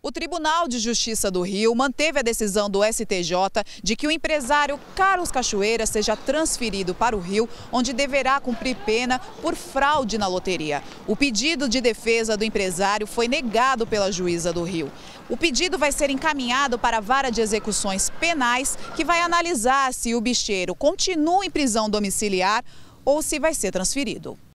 O Tribunal de Justiça do Rio manteve a decisão do STJ de que o empresário Carlos Cachoeira seja transferido para o Rio, onde deverá cumprir pena por fraude na loteria. O pedido de defesa do empresário foi negado pela juíza do Rio. O pedido vai ser encaminhado para a Vara de Execuções Penais, que vai analisar se o bicheiro continua em prisão domiciliar ou se vai ser transferido.